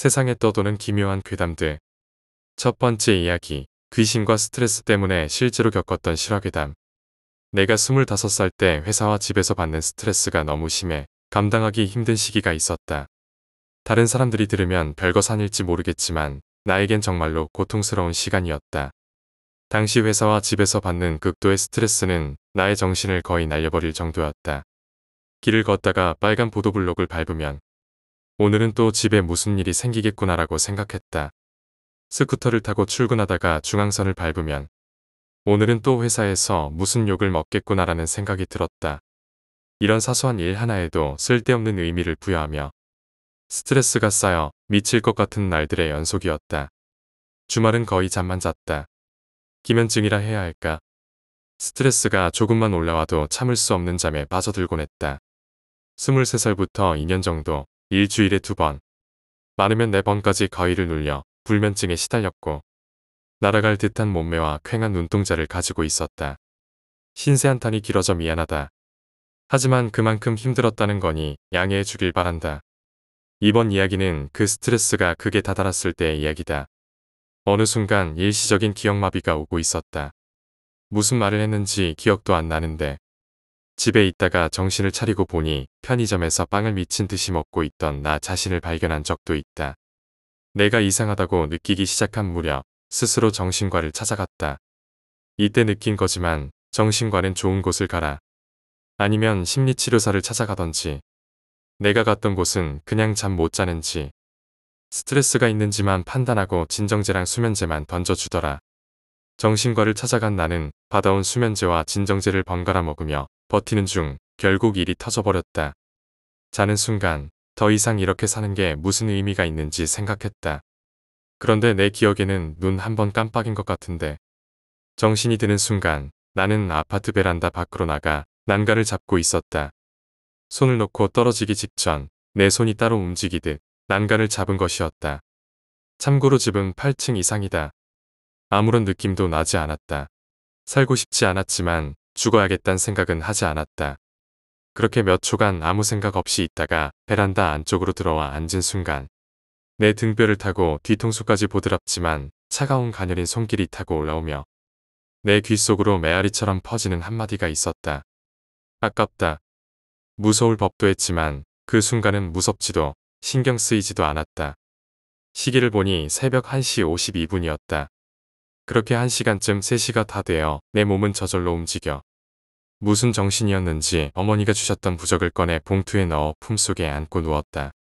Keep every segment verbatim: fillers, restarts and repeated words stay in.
세상에 떠도는 기묘한 괴담들. 첫 번째 이야기. 귀신과 스트레스 때문에 실제로 겪었던 실화괴담. 내가 스물다섯 살 때 회사와 집에서 받는 스트레스가 너무 심해 감당하기 힘든 시기가 있었다. 다른 사람들이 들으면 별거 산일지 모르겠지만 나에겐 정말로 고통스러운 시간이었다. 당시 회사와 집에서 받는 극도의 스트레스는 나의 정신을 거의 날려버릴 정도였다. 길을 걷다가 빨간 보도블록을 밟으면 오늘은 또 집에 무슨 일이 생기겠구나라고 생각했다. 스쿠터를 타고 출근하다가 중앙선을 밟으면 오늘은 또 회사에서 무슨 욕을 먹겠구나라는 생각이 들었다. 이런 사소한 일 하나에도 쓸데없는 의미를 부여하며 스트레스가 쌓여 미칠 것 같은 날들의 연속이었다. 주말은 거의 잠만 잤다. 기면증이라 해야 할까? 스트레스가 조금만 올라와도 참을 수 없는 잠에 빠져들곤 했다. 스물세 살부터 이 년 정도 일주일에 두 번, 많으면 네 번까지 거의를 눌려 불면증에 시달렸고 날아갈 듯한 몸매와 퀭한 눈동자를 가지고 있었다. 신세 한탄이 길어져 미안하다. 하지만 그만큼 힘들었다는 거니 양해해 주길 바란다. 이번 이야기는 그 스트레스가 극에 다다랐을 때의 이야기다. 어느 순간 일시적인 기억마비가 오고 있었다. 무슨 말을 했는지 기억도 안 나는데 집에 있다가 정신을 차리고 보니 편의점에서 빵을 미친 듯이 먹고 있던 나 자신을 발견한 적도 있다. 내가 이상하다고 느끼기 시작한 무렵 스스로 정신과를 찾아갔다. 이때 느낀 거지만 정신과는 좋은 곳을 가라. 아니면 심리치료사를 찾아가던지. 내가 갔던 곳은 그냥 잠 못 자는지 스트레스가 있는지만 판단하고 진정제랑 수면제만 던져주더라. 정신과를 찾아간 나는 받아온 수면제와 진정제를 번갈아 먹으며 버티는 중 결국 일이 터져버렸다. 자는 순간 더 이상 이렇게 사는 게 무슨 의미가 있는지 생각했다. 그런데 내 기억에는 눈 한 번 깜빡인 것 같은데 정신이 드는 순간 나는 아파트 베란다 밖으로 나가 난간을 잡고 있었다. 손을 놓고 떨어지기 직전 내 손이 따로 움직이듯 난간을 잡은 것이었다. 참고로 집은 팔 층 이상이다. 아무런 느낌도 나지 않았다. 살고 싶지 않았지만 죽어야겠다는 생각은 하지 않았다. 그렇게 몇 초간 아무 생각 없이 있다가 베란다 안쪽으로 들어와 앉은 순간 내 등뼈를 타고 뒤통수까지 보드랍지만 차가운 가녀린 손길이 타고 올라오며 내 귓속으로 메아리처럼 퍼지는 한마디가 있었다. 아깝다. 무서울 법도 했지만 그 순간은 무섭지도 신경 쓰이지도 않았다. 시계를 보니 새벽 한 시 오십이 분이었다. 그렇게 한 시간쯤 세 시가 다 되어 내 몸은 저절로 움직여. 무슨 정신이었는지 어머니가 주셨던 부적을 꺼내 봉투에 넣어 품속에 안고 누웠다.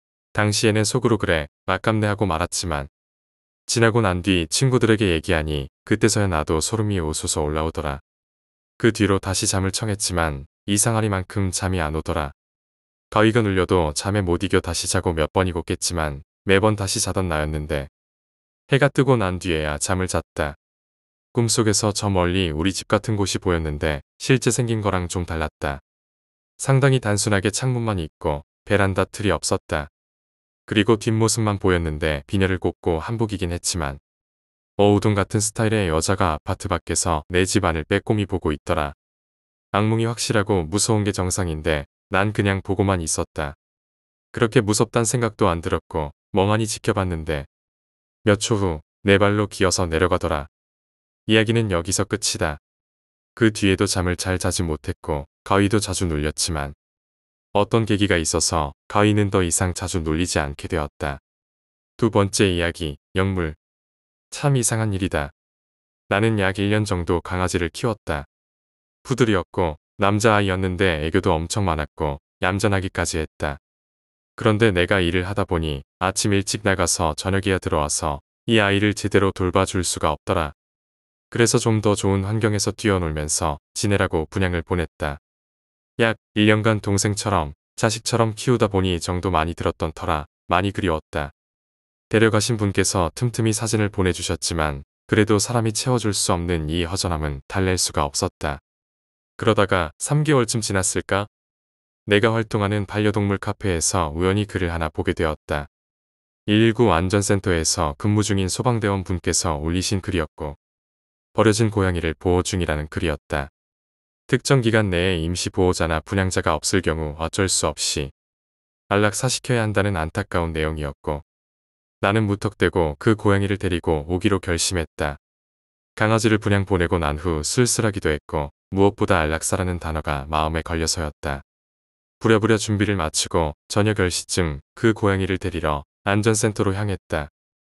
당시에는 속으로 그래 아깝네 하고 말았지만 지나고 난 뒤 친구들에게 얘기하니 그때서야 나도 소름이 오소서 올라오더라. 그 뒤로 다시 잠을 청했지만 이상하리만큼 잠이 안 오더라. 가위가 눌려도 잠에 못 이겨 다시 자고 몇 번이고 깼지만 매번 다시 자던 나였는데 해가 뜨고 난 뒤에야 잠을 잤다. 꿈속에서 저 멀리 우리 집 같은 곳이 보였는데 실제 생긴 거랑 좀 달랐다. 상당히 단순하게 창문만 있고 베란다 틀이 없었다. 그리고 뒷모습만 보였는데 비녀를 꽂고 한복이긴 했지만 어우동 같은 스타일의 여자가 아파트 밖에서 내 집 안을 빼꼼히 보고 있더라. 악몽이 확실하고 무서운 게 정상인데 난 그냥 보고만 있었다. 그렇게 무섭단 생각도 안 들었고 멍하니 지켜봤는데 몇 초 후 내 발로 기어서 내려가더라. 이야기는 여기서 끝이다. 그 뒤에도 잠을 잘 자지 못했고 가위도 자주 눌렸지만 어떤 계기가 있어서 가위는 더 이상 자주 눌리지 않게 되었다. 두 번째 이야기, 영물. 참 이상한 일이다. 나는 약 일 년 정도 강아지를 키웠다. 푸들이었고 남자아이였는데 애교도 엄청 많았고 얌전하기까지 했다. 그런데 내가 일을 하다 보니 아침 일찍 나가서 저녁에야 들어와서 이 아이를 제대로 돌봐줄 수가 없더라. 그래서 좀 더 좋은 환경에서 뛰어놀면서 지내라고 분양을 보냈다. 약 일 년간 동생처럼 자식처럼 키우다 보니 정도 많이 들었던 터라 많이 그리웠다. 데려가신 분께서 틈틈이 사진을 보내주셨지만 그래도 사람이 채워줄 수 없는 이 허전함은 달랠 수가 없었다. 그러다가 삼 개월쯤 지났을까? 내가 활동하는 반려동물 카페에서 우연히 글을 하나 보게 되었다. 일일구 안전센터에서 근무 중인 소방대원 분께서 올리신 글이었고 버려진 고양이를 보호 중이라는 글이었다. 특정 기간 내에 임시 보호자나 분양자가 없을 경우 어쩔 수 없이 안락사시켜야 한다는 안타까운 내용이었고 나는 무턱대고 그 고양이를 데리고 오기로 결심했다. 강아지를 분양 보내고 난 후 쓸쓸하기도 했고 무엇보다 안락사라는 단어가 마음에 걸려서였다. 부랴부랴 준비를 마치고 저녁 열 시쯤 그 고양이를 데리러 안전센터로 향했다.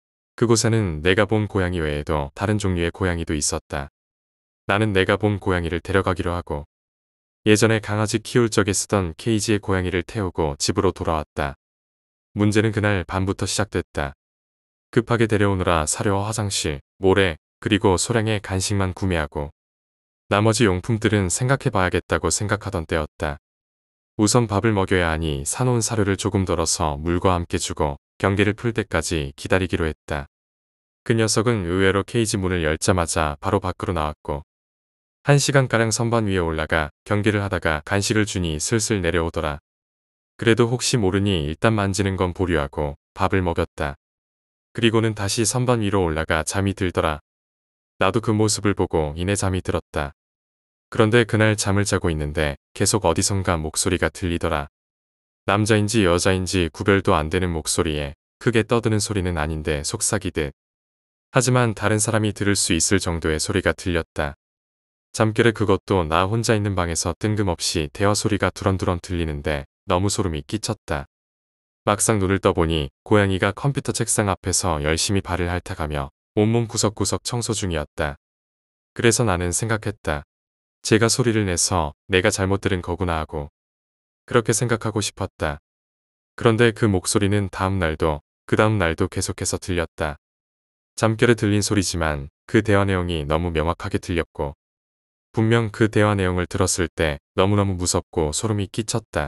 그곳에는 내가 본 고양이 외에도 다른 종류의 고양이도 있었다. 나는 내가 본 고양이를 데려가기로 하고 예전에 강아지 키울 적에 쓰던 케이지에 고양이를 태우고 집으로 돌아왔다. 문제는 그날 밤부터 시작됐다. 급하게 데려오느라 사료와 화장실, 모래, 그리고 소량의 간식만 구매하고 나머지 용품들은 생각해봐야겠다고 생각하던 때였다. 우선 밥을 먹여야 하니 사놓은 사료를 조금 덜어서 물과 함께 주고 경계를 풀 때까지 기다리기로 했다. 그 녀석은 의외로 케이지 문을 열자마자 바로 밖으로 나왔고 한 시간가량 선반 위에 올라가 경계를 하다가 간식을 주니 슬슬 내려오더라. 그래도 혹시 모르니 일단 만지는 건 보류하고 밥을 먹였다. 그리고는 다시 선반 위로 올라가 잠이 들더라. 나도 그 모습을 보고 이내 잠이 들었다. 그런데 그날 잠을 자고 있는데 계속 어디선가 목소리가 들리더라. 남자인지 여자인지 구별도 안 되는 목소리에 크게 떠드는 소리는 아닌데 속삭이듯. 하지만 다른 사람이 들을 수 있을 정도의 소리가 들렸다. 잠결에 그것도 나 혼자 있는 방에서 뜬금없이 대화 소리가 두런두런 들리는데 너무 소름이 끼쳤다. 막상 눈을 떠보니 고양이가 컴퓨터 책상 앞에서 열심히 발을 핥아가며 온몸 구석구석 청소 중이었다. 그래서 나는 생각했다. 제가 소리를 내서 내가 잘못 들은 거구나 하고 그렇게 생각하고 싶었다. 그런데 그 목소리는 다음 날도 그 다음 날도 계속해서 들렸다. 잠결에 들린 소리지만 그 대화 내용이 너무 명확하게 들렸고 분명 그 대화 내용을 들었을 때 너무너무 무섭고 소름이 끼쳤다.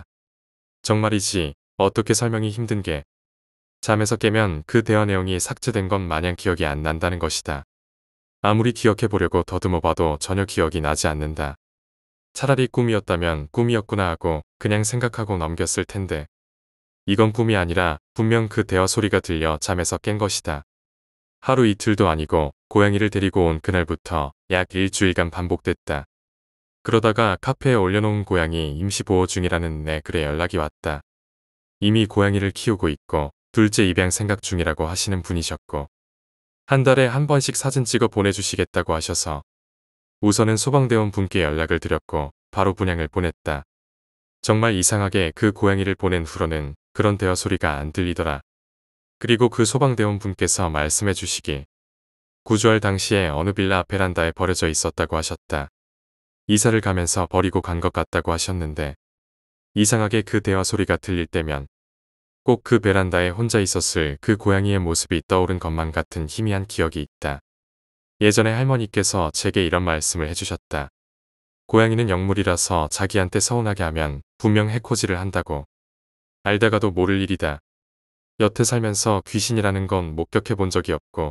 정말이지 어떻게 설명이 힘든 게 잠에서 깨면 그 대화 내용이 삭제된 것 마냥 기억이 안 난다는 것이다. 아무리 기억해보려고 더듬어 봐도 전혀 기억이 나지 않는다. 차라리 꿈이었다면 꿈이었구나 하고 그냥 생각하고 넘겼을 텐데 이건 꿈이 아니라 분명 그 대화 소리가 들려 잠에서 깬 것이다. 하루 이틀도 아니고 고양이를 데리고 온 그날부터 약 일주일간 반복됐다. 그러다가 카페에 올려놓은 고양이 임시보호 중이라는 내 글에 연락이 왔다. 이미 고양이를 키우고 있고 둘째 입양 생각 중이라고 하시는 분이셨고 한 달에 한 번씩 사진 찍어 보내주시겠다고 하셔서 우선은 소방대원 분께 연락을 드렸고 바로 분양을 보냈다. 정말 이상하게 그 고양이를 보낸 후로는 그런 대화 소리가 안 들리더라. 그리고 그 소방대원 분께서 말씀해 주시길 구조할 당시에 어느 빌라 베란다에 버려져 있었다고 하셨다. 이사를 가면서 버리고 간 것 같다고 하셨는데 이상하게 그 대화 소리가 들릴 때면 꼭 그 베란다에 혼자 있었을 그 고양이의 모습이 떠오른 것만 같은 희미한 기억이 있다. 예전에 할머니께서 제게 이런 말씀을 해주셨다. 고양이는 영물이라서 자기한테 서운하게 하면 분명 해코지를 한다고. 알다가도 모를 일이다. 여태 살면서 귀신이라는 건 목격해 본 적이 없고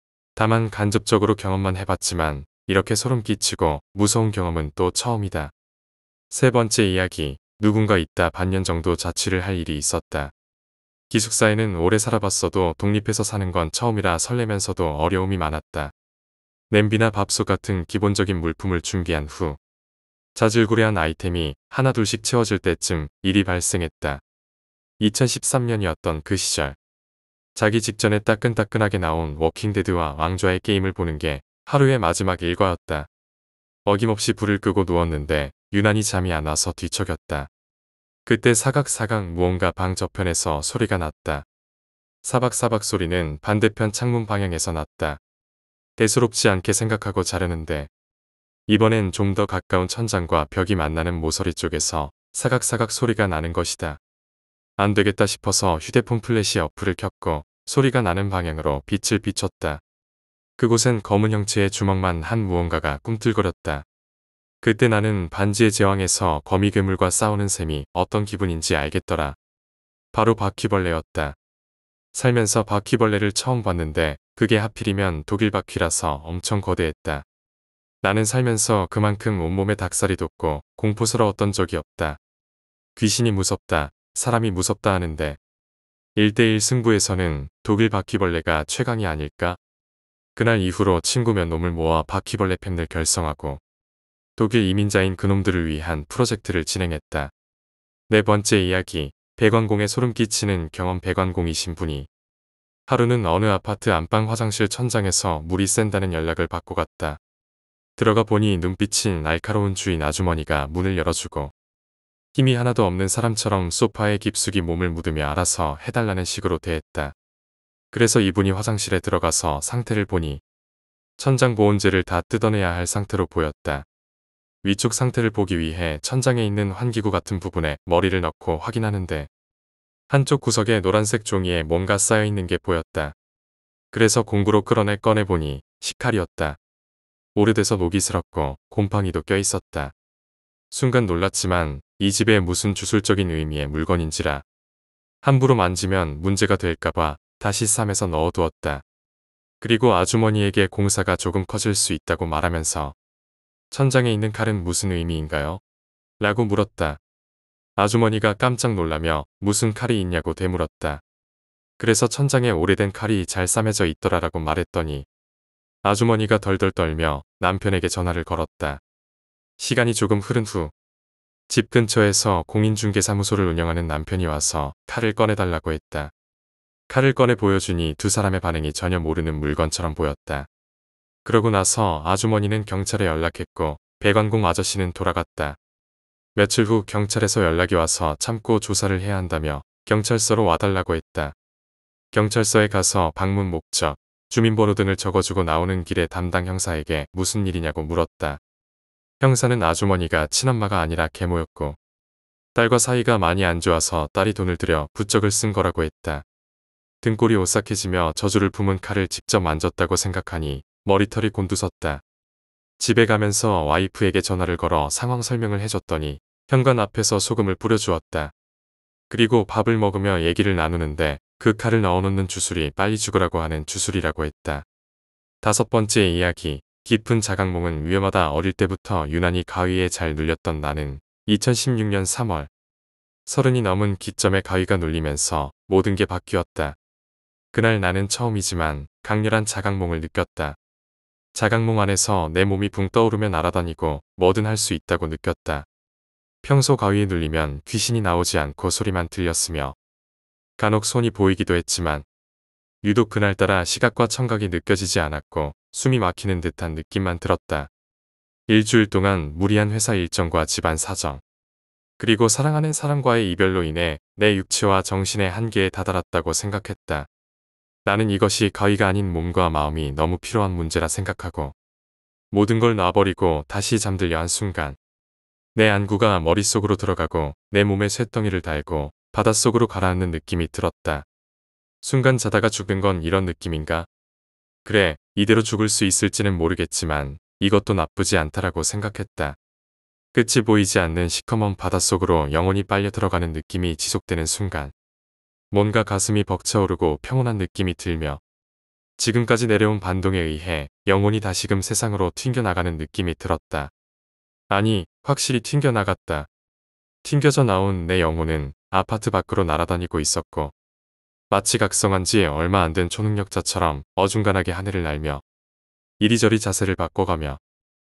다만 간접적으로 경험만 해봤지만 이렇게 소름 끼치고 무서운 경험은 또 처음이다. 세 번째 이야기. 누군가 있다 반년 정도 자취를 할 일이 있었다. 기숙사에는 오래 살아봤어도 독립해서 사는 건 처음이라 설레면서도 어려움이 많았다. 냄비나 밥솥 같은 기본적인 물품을 준비한 후 자질구레한 아이템이 하나둘씩 채워질 때쯤 일이 발생했다. 이천십삼 년이었던 그 시절. 자기 직전에 따끈따끈하게 나온 워킹데드와 왕좌의 게임을 보는 게 하루의 마지막 일과였다. 어김없이 불을 끄고 누웠는데 유난히 잠이 안 와서 뒤척였다. 그때 사각사각 무언가 방 저편에서 소리가 났다. 사박사박 소리는 반대편 창문 방향에서 났다. 대수롭지 않게 생각하고 자려는데 이번엔 좀 더 가까운 천장과 벽이 만나는 모서리 쪽에서 사각사각 소리가 나는 것이다. 안 되겠다 싶어서 휴대폰 플래시 어플을 켰고 소리가 나는 방향으로 빛을 비췄다. 그곳엔 검은 형체의 주먹만 한 무언가가 꿈틀거렸다. 그때 나는 반지의 제왕에서 거미 괴물과 싸우는 셈이 어떤 기분인지 알겠더라. 바로 바퀴벌레였다. 살면서 바퀴벌레를 처음 봤는데 그게 하필이면 독일 바퀴라서 엄청 거대했다. 나는 살면서 그만큼 온몸에 닭살이 돋고 공포스러웠던 적이 없다. 귀신이 무섭다, 사람이 무섭다 하는데 일 대일 승부에서는 독일 바퀴벌레가 최강이 아닐까? 그날 이후로 친구 몇 놈을 모아 바퀴벌레 팬을 결성하고 독일 이민자인 그놈들을 위한 프로젝트를 진행했다. 네 번째 이야기. 배관공에 소름 끼치는 경험. 배관공이신 분이 하루는 어느 아파트 안방 화장실 천장에서 물이 샌다는 연락을 받고 갔다. 들어가 보니 눈빛이 날카로운 주인 아주머니가 문을 열어주고 힘이 하나도 없는 사람처럼 소파에 깊숙이 몸을 묻으며 알아서 해달라는 식으로 대했다. 그래서 이분이 화장실에 들어가서 상태를 보니 천장 보온재를 다 뜯어내야 할 상태로 보였다. 위쪽 상태를 보기 위해 천장에 있는 환기구 같은 부분에 머리를 넣고 확인하는데 한쪽 구석에 노란색 종이에 뭔가 쌓여있는 게 보였다. 그래서 공구로 끌어내 꺼내보니 식칼이었다. 오래돼서 녹이스럽고 곰팡이도 껴있었다. 순간 놀랐지만 이 집에 무슨 주술적인 의미의 물건인지라 함부로 만지면 문제가 될까봐 다시 쌈에서 넣어두었다. 그리고 아주머니에게 공사가 조금 커질 수 있다고 말하면서 천장에 있는 칼은 무슨 의미인가요? 라고 물었다. 아주머니가 깜짝 놀라며 무슨 칼이 있냐고 되물었다. 그래서 천장에 오래된 칼이 잘 싸매져 있더라라고 말했더니 아주머니가 덜덜 떨며 남편에게 전화를 걸었다. 시간이 조금 흐른 후 집 근처에서 공인중개사무소를 운영하는 남편이 와서 칼을 꺼내달라고 했다. 칼을 꺼내 보여주니 두 사람의 반응이 전혀 모르는 물건처럼 보였다. 그러고 나서 아주머니는 경찰에 연락했고 배관공 아저씨는 돌아갔다. 며칠 후 경찰에서 연락이 와서 참고 조사를 해야 한다며 경찰서로 와달라고 했다. 경찰서에 가서 방문 목적, 주민번호 등을 적어주고 나오는 길에 담당 형사에게 무슨 일이냐고 물었다. 형사는 아주머니가 친엄마가 아니라 계모였고 딸과 사이가 많이 안 좋아서 딸이 돈을 들여 부적을 쓴 거라고 했다. 등골이 오싹해지며 저주를 품은 칼을 직접 만졌다고 생각하니 머리털이 곤두섰다. 집에 가면서 와이프에게 전화를 걸어 상황 설명을 해줬더니 현관 앞에서 소금을 뿌려주었다. 그리고 밥을 먹으며 얘기를 나누는데 그 칼을 넣어놓는 주술이 빨리 죽으라고 하는 주술이라고 했다. 다섯 번째 이야기. 깊은 자각몽은 위험하다. 어릴 때부터 유난히 가위에 잘 눌렸던 나는 이천십육 년 삼월 서른이 넘은 기점에 가위가 눌리면서 모든 게 바뀌었다. 그날 나는 처음이지만 강렬한 자각몽을 느꼈다. 자각몽 안에서 내 몸이 붕 떠오르며 날아다니고 뭐든 할 수 있다고 느꼈다. 평소 가위에 눌리면 귀신이 나오지 않고 소리만 들렸으며 간혹 손이 보이기도 했지만 유독 그날따라 시각과 청각이 느껴지지 않았고 숨이 막히는 듯한 느낌만 들었다. 일주일 동안 무리한 회사 일정과 집안 사정, 그리고 사랑하는 사람과의 이별로 인해 내 육체와 정신의 한계에 다다랐다고 생각했다. 나는 이것이 가위가 아닌 몸과 마음이 너무 필요한 문제라 생각하고 모든 걸 놔버리고 다시 잠들려 한 순간 내 안구가 머릿속으로 들어가고 내 몸에 쇳덩이를 달고 바닷속으로 가라앉는 느낌이 들었다. 순간 자다가 죽은 건 이런 느낌인가? 그래, 이대로 죽을 수 있을지는 모르겠지만 이것도 나쁘지 않다라고 생각했다. 끝이 보이지 않는 시커먼 바닷속으로 영혼이 빨려 들어가는 느낌이 지속되는 순간 뭔가 가슴이 벅차오르고 평온한 느낌이 들며 지금까지 내려온 반동에 의해 영혼이 다시금 세상으로 튕겨나가는 느낌이 들었다. 아니, 확실히 튕겨나갔다. 튕겨져 나온 내 영혼은 아파트 밖으로 날아다니고 있었고 마치 각성한 지 얼마 안 된 초능력자처럼 어중간하게 하늘을 날며 이리저리 자세를 바꿔가며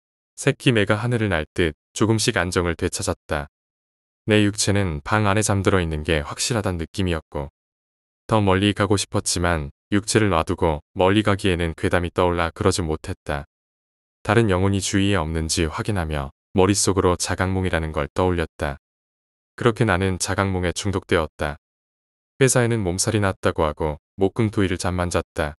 새끼 매가 하늘을 날 듯 조금씩 안정을 되찾았다. 내 육체는 방 안에 잠들어 있는 게 확실하단 느낌이었고 더 멀리 가고 싶었지만 육체를 놔두고 멀리 가기에는 괴담이 떠올라 그러지 못했다. 다른 영혼이 주위에 없는지 확인하며 머릿속으로 자각몽이라는 걸 떠올렸다. 그렇게 나는 자각몽에 중독되었다. 회사에는 몸살이 났다고 하고 목금토일을 잠만 잤다.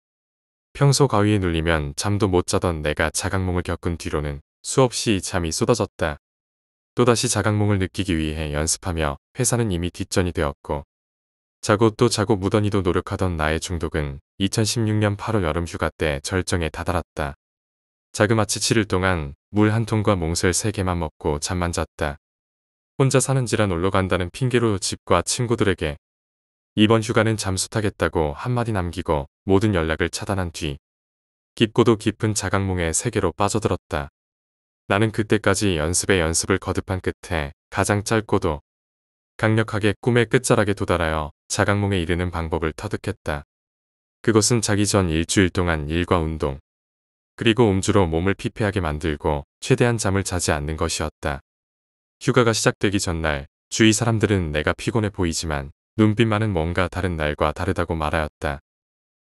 평소 가위에 눌리면 잠도 못 자던 내가 자각몽을 겪은 뒤로는 수없이 잠이 쏟아졌다. 또다시 자각몽을 느끼기 위해 연습하며 회사는 이미 뒷전이 되었고 자고 또 자고 무던히도 노력하던 나의 중독은 이천십육 년 팔월 여름 휴가 때 절정에 다다랐다. 자그마치 칠 일 동안 물 한 통과 몽쉘 세 개만 먹고 잠만 잤다. 혼자 사는지라 놀러 간다는 핑계로 집과 친구들에게 이번 휴가는 잠수 타겠다고 한마디 남기고 모든 연락을 차단한 뒤 깊고도 깊은 자각몽의 세계로 빠져들었다. 나는 그때까지 연습에 연습을 거듭한 끝에 가장 짧고도 강력하게 꿈의 끝자락에 도달하여 자각몽에 이르는 방법을 터득했다. 그것은 자기 전 일주일 동안 일과 운동, 그리고 음주로 몸을 피폐하게 만들고 최대한 잠을 자지 않는 것이었다. 휴가가 시작되기 전날 주위 사람들은 내가 피곤해 보이지만 눈빛만은 뭔가 다른 날과 다르다고 말하였다.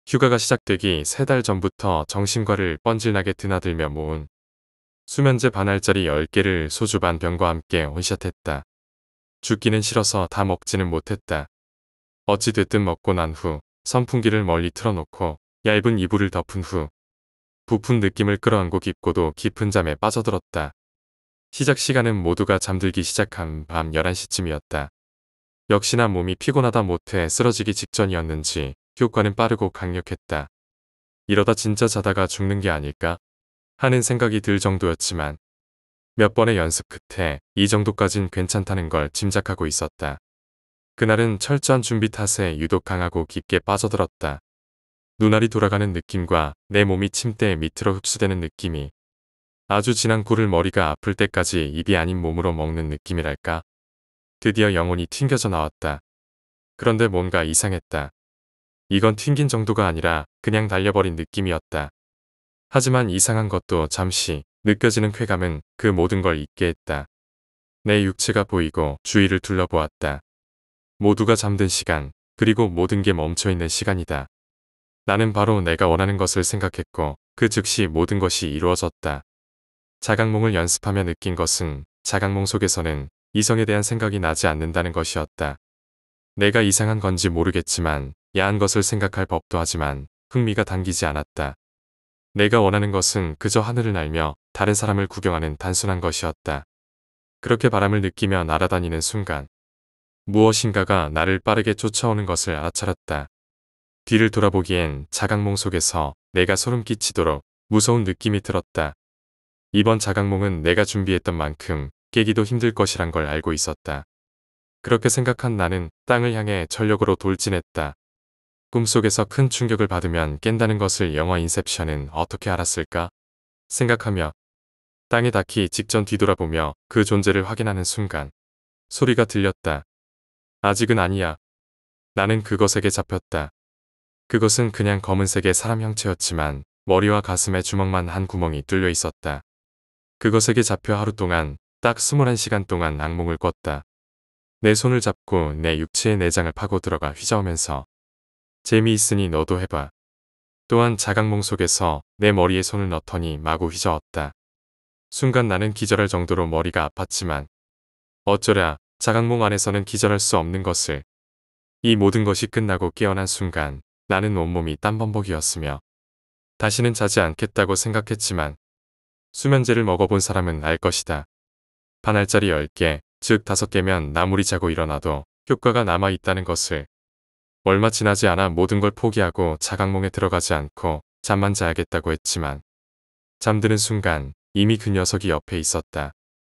휴가가 시작되기 세 달 전부터 정신과를 뻔질나게 드나들며 모은 수면제 반 알짜리 열 개를 소주 반 병과 함께 원샷했다. 죽기는 싫어서 다 먹지는 못했다. 어찌됐든 먹고 난 후 선풍기를 멀리 틀어놓고 얇은 이불을 덮은 후 부푼 느낌을 끌어안고 깊고도 깊은 잠에 빠져들었다. 시작 시간은 모두가 잠들기 시작한 밤 열한 시쯤이었다. 역시나 몸이 피곤하다 못해 쓰러지기 직전이었는지 효과는 빠르고 강력했다. 이러다 진짜 자다가 죽는 게 아닐까 하는 생각이 들 정도였지만 몇 번의 연습 끝에 이 정도까진 괜찮다는 걸 짐작하고 있었다. 그날은 철저한 준비 탓에 유독 강하고 깊게 빠져들었다. 눈알이 돌아가는 느낌과 내 몸이 침대 밑으로 흡수되는 느낌이 아주 진한 꿀을 머리가 아플 때까지 입이 아닌 몸으로 먹는 느낌이랄까. 드디어 영혼이 튕겨져 나왔다. 그런데 뭔가 이상했다. 이건 튕긴 정도가 아니라 그냥 달려버린 느낌이었다. 하지만 이상한 것도 잠시 느껴지는 쾌감은 그 모든 걸 잊게 했다. 내 육체가 보이고 주위를 둘러보았다. 모두가 잠든 시간, 그리고 모든 게 멈춰있는 시간이다. 나는 바로 내가 원하는 것을 생각했고 그 즉시 모든 것이 이루어졌다. 자각몽을 연습하며 느낀 것은 자각몽 속에서는 이성에 대한 생각이 나지 않는다는 것이었다. 내가 이상한 건지 모르겠지만 야한 것을 생각할 법도 하지만 흥미가 당기지 않았다. 내가 원하는 것은 그저 하늘을 날며 다른 사람을 구경하는 단순한 것이었다. 그렇게 바람을 느끼며 날아다니는 순간 무엇인가가 나를 빠르게 쫓아오는 것을 알아차렸다. 뒤를 돌아보기엔 자각몽 속에서 내가 소름 끼치도록 무서운 느낌이 들었다. 이번 자각몽은 내가 준비했던 만큼 깨기도 힘들 것이란 걸 알고 있었다. 그렇게 생각한 나는 땅을 향해 전력으로 돌진했다. 꿈속에서 큰 충격을 받으면 깬다는 것을 영화 인셉션은 어떻게 알았을까? 생각하며 땅에 닿기 직전 뒤돌아보며 그 존재를 확인하는 순간 소리가 들렸다. 아직은 아니야. 나는 그것에게 잡혔다. 그것은 그냥 검은색의 사람 형체였지만 머리와 가슴에 주먹만 한 구멍이 뚫려 있었다. 그것에게 잡혀 하루 동안 딱 스물한 시간 동안 악몽을 꿨다. 내 손을 잡고 내 육체의 내장을 파고 들어가 휘저으면서 재미있으니 너도 해봐. 또한 자각몽 속에서 내 머리에 손을 넣더니 마구 휘저었다. 순간 나는 기절할 정도로 머리가 아팠지만 어쩌랴 자각몽 안에서는 기절할 수 없는 것을. 이 모든 것이 끝나고 깨어난 순간 나는 온몸이 땀범벅이었으며 다시는 자지 않겠다고 생각했지만 수면제를 먹어본 사람은 알 것이다. 반 알짜리 열 개, 즉 다섯 개면 아무리 자고 일어나도 효과가 남아있다는 것을. 얼마 지나지 않아 모든 걸 포기하고 자각몽에 들어가지 않고 잠만 자야겠다고 했지만 잠드는 순간 이미 그 녀석이 옆에 있었다.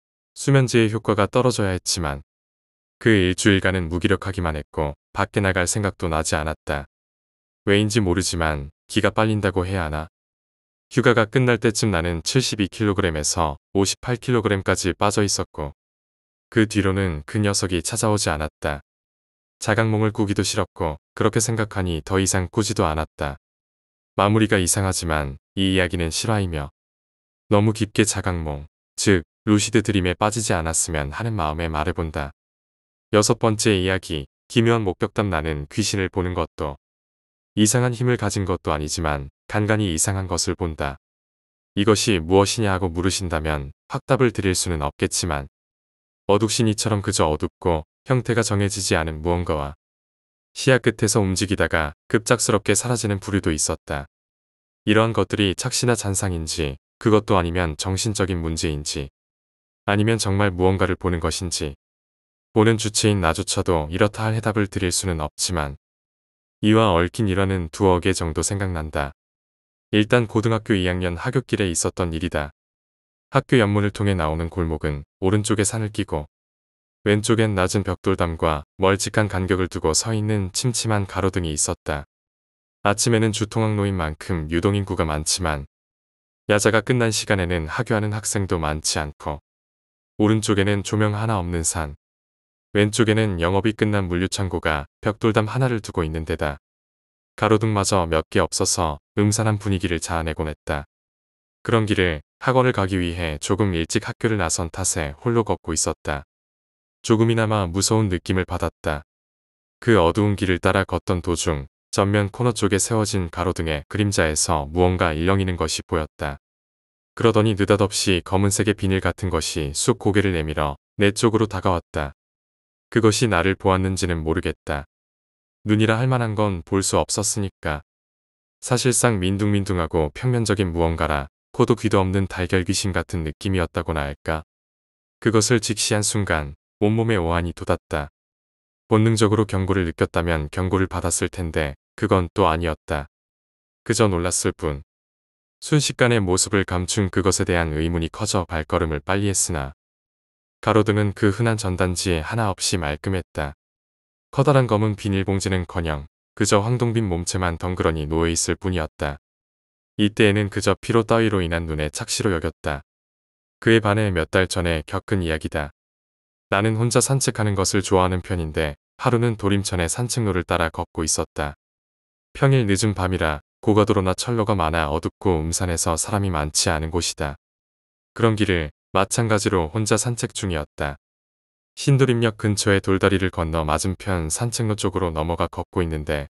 수면제의 효과가 떨어져야 했지만 그 일주일간은 무기력하기만 했고 밖에 나갈 생각도 나지 않았다. 왜인지 모르지만 기가 빨린다고 해야 하나? 휴가가 끝날 때쯤 나는 칠십이 킬로그램에서 오십팔 킬로그램까지 빠져 있었고 그 뒤로는 그 녀석이 찾아오지 않았다. 자각몽을 꾸기도 싫었고 그렇게 생각하니 더 이상 꾸지도 않았다. 마무리가 이상하지만 이 이야기는 실화이며 너무 깊게 자각몽, 즉 루시드 드림에 빠지지 않았으면 하는 마음에 말해본다. 여섯 번째 이야기, 기묘한 목격담. 나는 귀신을 보는 것도 이상한 힘을 가진 것도 아니지만 간간히 이상한 것을 본다. 이것이 무엇이냐 하고 물으신다면 확답을 드릴 수는 없겠지만 어둑신이처럼 그저 어둡고 형태가 정해지지 않은 무언가와 시야 끝에서 움직이다가 급작스럽게 사라지는 부류도 있었다. 이러한 것들이 착시나 잔상인지 그것도 아니면 정신적인 문제인지 아니면 정말 무언가를 보는 것인지 보는 주체인 나조차도 이렇다 할 해답을 드릴 수는 없지만 이와 얽힌 일화는 두어 개 정도 생각난다. 일단 고등학교 이 학년 하굣길에 있었던 일이다. 학교 연문을 통해 나오는 골목은 오른쪽에 산을 끼고 왼쪽엔 낮은 벽돌담과 멀찍한 간격을 두고 서 있는 침침한 가로등이 있었다. 아침에는 주통학로인 만큼 유동인구가 많지만 야자가 끝난 시간에는 하교하는 학생도 많지 않고 오른쪽에는 조명 하나 없는 산, 왼쪽에는 영업이 끝난 물류창고가 벽돌담 하나를 두고 있는 데다 가로등마저 몇 개 없어서 음산한 분위기를 자아내곤 했다. 그런 길을 학원을 가기 위해 조금 일찍 학교를 나선 탓에 홀로 걷고 있었다. 조금이나마 무서운 느낌을 받았다. 그 어두운 길을 따라 걷던 도중 전면 코너 쪽에 세워진 가로등의 그림자에서 무언가 일렁이는 것이 보였다. 그러더니 느닷없이 검은색의 비닐 같은 것이 쑥 고개를 내밀어 내 쪽으로 다가왔다. 그것이 나를 보았는지는 모르겠다. 눈이라 할 만한 건 볼 수 없었으니까. 사실상 민둥민둥하고 평면적인 무언가라 코도 귀도 없는 달걀 귀신 같은 느낌이었다고나 할까. 그것을 직시한 순간 온몸에 오한이 돋았다. 본능적으로 경고를 느꼈다면 경고를 받았을 텐데 그건 또 아니었다. 그저 놀랐을 뿐. 순식간에 모습을 감춘 그것에 대한 의문이 커져 발걸음을 빨리 했으나 가로등은 그 흔한 전단지에 하나 없이 말끔했다. 커다란 검은 비닐봉지는커녕 그저 황동빈 몸체만 덩그러니 놓여있을 뿐이었다. 이때에는 그저 피로 따위로 인한 눈의 착시로 여겼다. 그에 반해 몇 달 전에 겪은 이야기다. 나는 혼자 산책하는 것을 좋아하는 편인데 하루는 도림천의 산책로를 따라 걷고 있었다. 평일 늦은 밤이라 고가도로나 철로가 많아 어둡고 음산해서 사람이 많지 않은 곳이다. 그런 길을 마찬가지로 혼자 산책 중이었다. 신도림역 근처의 돌다리를 건너 맞은편 산책로 쪽으로 넘어가 걷고 있는데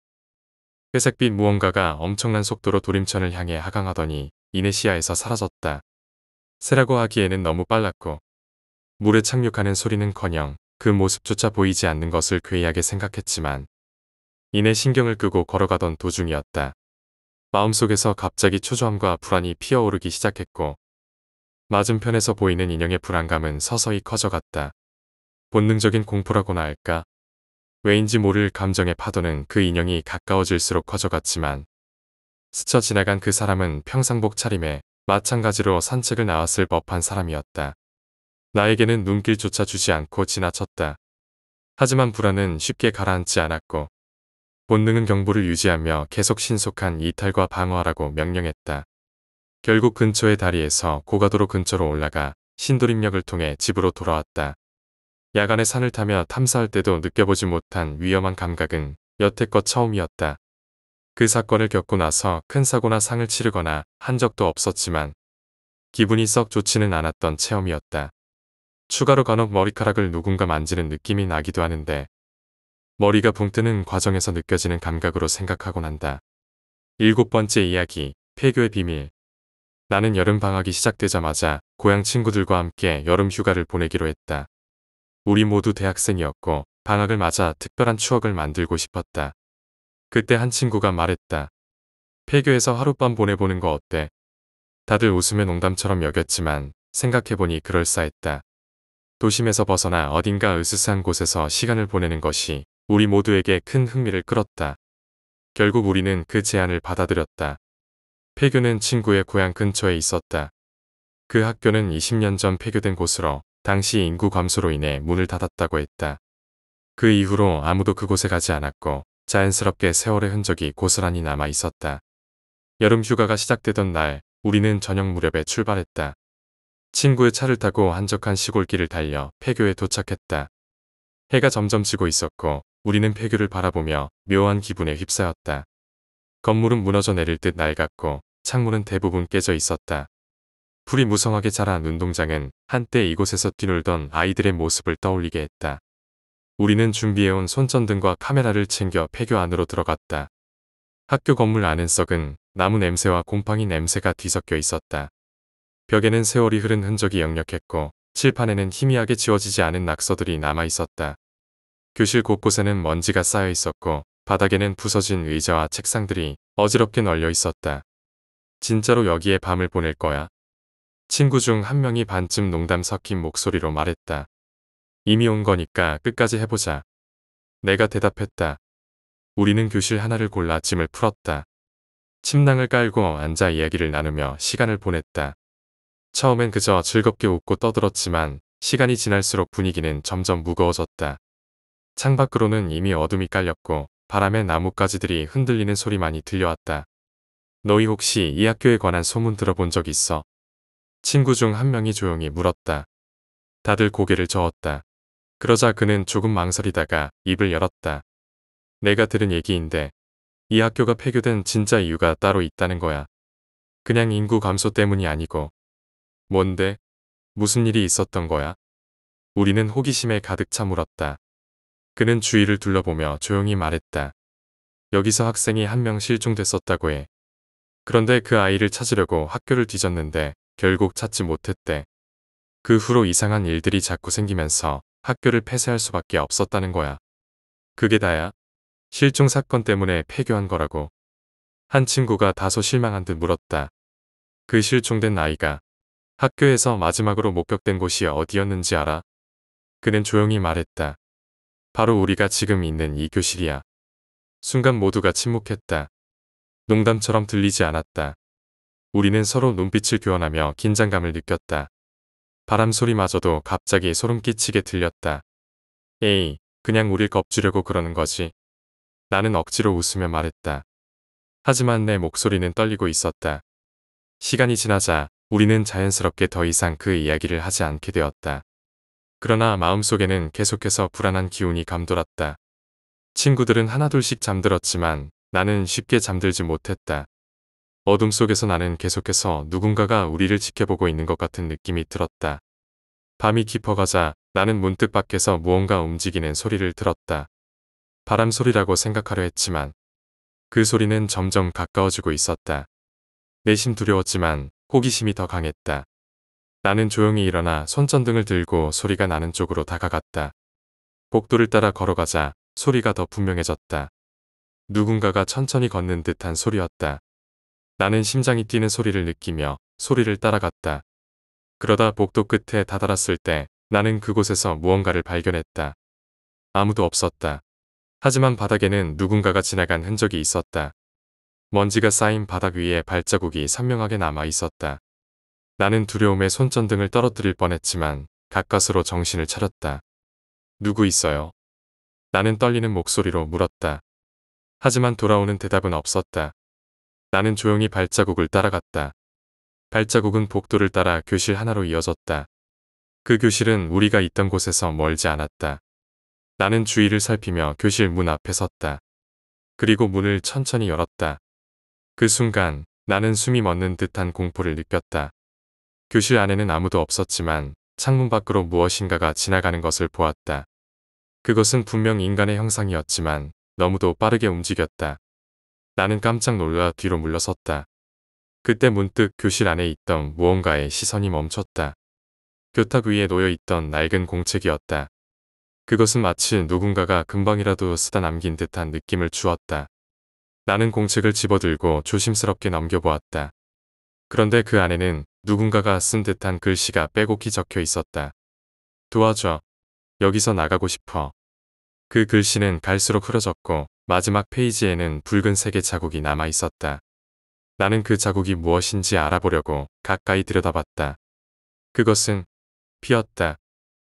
회색빛 무언가가 엄청난 속도로 도림천을 향해 하강하더니 이내 시야에서 사라졌다. 새라고 하기에는 너무 빨랐고 물에 착륙하는 소리는커녕 그 모습조차 보이지 않는 것을 괴이하게 생각했지만 이내 신경을 끄고 걸어가던 도중이었다. 마음속에서 갑자기 초조함과 불안이 피어오르기 시작했고 맞은편에서 보이는 인형의 불안감은 서서히 커져갔다. 본능적인 공포라고나 할까? 왜인지 모를 감정의 파도는 그 인형이 가까워질수록 커져갔지만 스쳐 지나간 그 사람은 평상복 차림에 마찬가지로 산책을 나왔을 법한 사람이었다. 나에게는 눈길조차 주지 않고 지나쳤다. 하지만 불안은 쉽게 가라앉지 않았고 본능은 경보를 유지하며 계속 신속한 이탈과 방어하라고 명령했다. 결국 근처의 다리에서 고가도로 근처로 올라가 신도림역을 통해 집으로 돌아왔다. 야간에 산을 타며 탐사할 때도 느껴보지 못한 위험한 감각은 여태껏 처음이었다. 그 사건을 겪고 나서 큰 사고나 상을 치르거나 한 적도 없었지만 기분이 썩 좋지는 않았던 체험이었다. 추가로 간혹 머리카락을 누군가 만지는 느낌이 나기도 하는데 머리가 붕 뜨는 과정에서 느껴지는 감각으로 생각하곤 한다. 일곱 번째 이야기, 폐교의 비밀. 나는 여름방학이 시작되자마자 고향 친구들과 함께 여름 휴가를 보내기로 했다. 우리 모두 대학생이었고 방학을 맞아 특별한 추억을 만들고 싶었다. 그때 한 친구가 말했다. 폐교에서 하룻밤 보내보는 거 어때? 다들 웃으며 농담처럼 여겼지만 생각해보니 그럴싸했다. 도심에서 벗어나 어딘가 으스스한 곳에서 시간을 보내는 것이 우리 모두에게 큰 흥미를 끌었다. 결국 우리는 그 제안을 받아들였다. 폐교는 친구의 고향 근처에 있었다. 그 학교는 이십 년 전 폐교된 곳으로 당시 인구 감소로 인해 문을 닫았다고 했다. 그 이후로 아무도 그곳에 가지 않았고 자연스럽게 세월의 흔적이 고스란히 남아 있었다. 여름 휴가가 시작되던 날 우리는 저녁 무렵에 출발했다. 친구의 차를 타고 한적한 시골길을 달려 폐교에 도착했다. 해가 점점 지고 있었고 우리는 폐교를 바라보며 묘한 기분에 휩싸였다. 건물은 무너져 내릴 듯 낡았고 창문은 대부분 깨져 있었다. 풀이 무성하게 자란 운동장은 한때 이곳에서 뛰놀던 아이들의 모습을 떠올리게 했다. 우리는 준비해온 손전등과 카메라를 챙겨 폐교 안으로 들어갔다. 학교 건물 안은 썩은 나무 냄새와 곰팡이 냄새가 뒤섞여 있었다. 벽에는 세월이 흐른 흔적이 역력했고 칠판에는 희미하게 지워지지 않은 낙서들이 남아 있었다. 교실 곳곳에는 먼지가 쌓여 있었고 바닥에는 부서진 의자와 책상들이 어지럽게 널려 있었다. 진짜로 여기에 밤을 보낼 거야? 친구 중 한 명이 반쯤 농담 섞인 목소리로 말했다. 이미 온 거니까 끝까지 해보자. 내가 대답했다. 우리는 교실 하나를 골라 짐을 풀었다. 침낭을 깔고 앉아 이야기를 나누며 시간을 보냈다. 처음엔 그저 즐겁게 웃고 떠들었지만 시간이 지날수록 분위기는 점점 무거워졌다. 창밖으로는 이미 어둠이 깔렸고 바람에 나뭇가지들이 흔들리는 소리만이 들려왔다. 너희 혹시 이 학교에 관한 소문 들어본 적 있어? 친구 중 한 명이 조용히 물었다. 다들 고개를 저었다. 그러자 그는 조금 망설이다가 입을 열었다. 내가 들은 얘기인데 이 학교가 폐교된 진짜 이유가 따로 있다는 거야. 그냥 인구 감소 때문이 아니고. 뭔데? 무슨 일이 있었던 거야? 우리는 호기심에 가득 차 물었다. 그는 주위를 둘러보며 조용히 말했다. 여기서 학생이 한 명 실종됐었다고 해. 그런데 그 아이를 찾으려고 학교를 뒤졌는데 결국 찾지 못했대. 그 후로 이상한 일들이 자꾸 생기면서 학교를 폐쇄할 수밖에 없었다는 거야. 그게 다야? 실종 사건 때문에 폐교한 거라고. 한 친구가 다소 실망한 듯 물었다. 그 실종된 아이가 학교에서 마지막으로 목격된 곳이 어디였는지 알아? 그는 조용히 말했다. 바로 우리가 지금 있는 이 교실이야. 순간 모두가 침묵했다. 농담처럼 들리지 않았다. 우리는 서로 눈빛을 교환하며 긴장감을 느꼈다. 바람 소리마저도 갑자기 소름 끼치게 들렸다. 에이, 그냥 우릴 겁주려고 그러는 거지. 나는 억지로 웃으며 말했다. 하지만 내 목소리는 떨리고 있었다. 시간이 지나자 우리는 자연스럽게 더 이상 그 이야기를 하지 않게 되었다. 그러나 마음속에는 계속해서 불안한 기운이 감돌았다. 친구들은 하나둘씩 잠들었지만 나는 쉽게 잠들지 못했다. 어둠 속에서 나는 계속해서 누군가가 우리를 지켜보고 있는 것 같은 느낌이 들었다. 밤이 깊어가자 나는 문득 밖에서 무언가 움직이는 소리를 들었다. 바람 소리라고 생각하려 했지만 그 소리는 점점 가까워지고 있었다. 내심 두려웠지만 호기심이 더 강했다. 나는 조용히 일어나 손전등을 들고 소리가 나는 쪽으로 다가갔다. 복도를 따라 걸어가자 소리가 더 분명해졌다. 누군가가 천천히 걷는 듯한 소리였다. 나는 심장이 뛰는 소리를 느끼며 소리를 따라갔다. 그러다 복도 끝에 다다랐을 때 나는 그곳에서 무언가를 발견했다. 아무도 없었다. 하지만 바닥에는 누군가가 지나간 흔적이 있었다. 먼지가 쌓인 바닥 위에 발자국이 선명하게 남아 있었다. 나는 두려움에 손전등을 떨어뜨릴 뻔했지만 가까스로 정신을 차렸다. 누구 있어요? 나는 떨리는 목소리로 물었다. 하지만 돌아오는 대답은 없었다. 나는 조용히 발자국을 따라갔다. 발자국은 복도를 따라 교실 하나로 이어졌다. 그 교실은 우리가 있던 곳에서 멀지 않았다. 나는 주위를 살피며 교실 문 앞에 섰다. 그리고 문을 천천히 열었다. 그 순간 나는 숨이 멎는 듯한 공포를 느꼈다. 교실 안에는 아무도 없었지만 창문 밖으로 무엇인가가 지나가는 것을 보았다. 그것은 분명 인간의 형상이었지만 너무도 빠르게 움직였다. 나는 깜짝 놀라 뒤로 물러섰다. 그때 문득 교실 안에 있던 무언가에 시선이 멈췄다. 교탁 위에 놓여있던 낡은 공책이었다. 그것은 마치 누군가가 금방이라도 쓰다 남긴 듯한 느낌을 주었다. 나는 공책을 집어들고 조심스럽게 넘겨보았다. 그런데 그 안에는 누군가가 쓴 듯한 글씨가 빼곡히 적혀 있었다. 도와줘. 여기서 나가고 싶어. 그 글씨는 갈수록 흐려졌고 마지막 페이지에는 붉은색의 자국이 남아 있었다. 나는 그 자국이 무엇인지 알아보려고 가까이 들여다봤다. 그것은 피였다.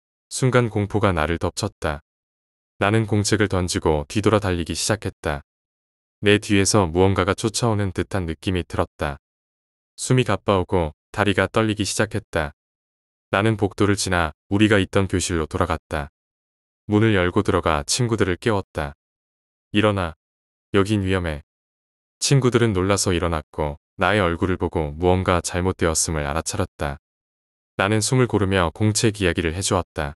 순간 공포가 나를 덮쳤다. 나는 공책을 던지고 뒤돌아 달리기 시작했다. 내 뒤에서 무언가가 쫓아오는 듯한 느낌이 들었다. 숨이 가빠오고 다리가 떨리기 시작했다. 나는 복도를 지나 우리가 있던 교실로 돌아갔다. 문을 열고 들어가 친구들을 깨웠다. 일어나. 여긴 위험해. 친구들은 놀라서 일어났고 나의 얼굴을 보고 무언가 잘못되었음을 알아차렸다. 나는 숨을 고르며 공책 이야기를 해주었다.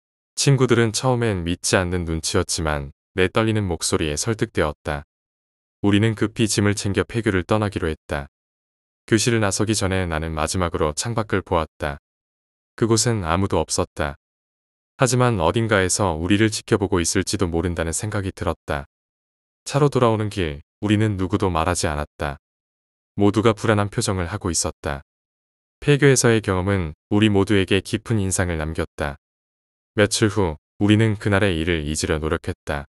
친구들은 처음엔 믿지 않는 눈치였지만 내 떨리는 목소리에 설득되었다. 우리는 급히 짐을 챙겨 폐교를 떠나기로 했다. 교실을 나서기 전에 나는 마지막으로 창밖을 보았다. 그곳엔 아무도 없었다. 하지만 어딘가에서 우리를 지켜보고 있을지도 모른다는 생각이 들었다. 차로 돌아오는 길, 우리는 누구도 말하지 않았다. 모두가 불안한 표정을 하고 있었다. 폐교에서의 경험은 우리 모두에게 깊은 인상을 남겼다. 며칠 후 우리는 그날의 일을 잊으려 노력했다.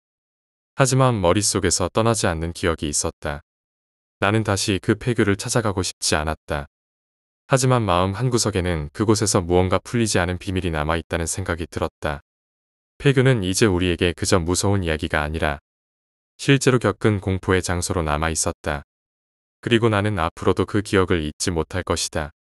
하지만 머릿속에서 떠나지 않는 기억이 있었다. 나는 다시 그 폐교를 찾아가고 싶지 않았다. 하지만 마음 한구석에는 그곳에서 무언가 풀리지 않은 비밀이 남아있다는 생각이 들었다. 폐교는 이제 우리에게 그저 무서운 이야기가 아니라 실제로 겪은 공포의 장소로 남아있었다. 그리고 나는 앞으로도 그 기억을 잊지 못할 것이다.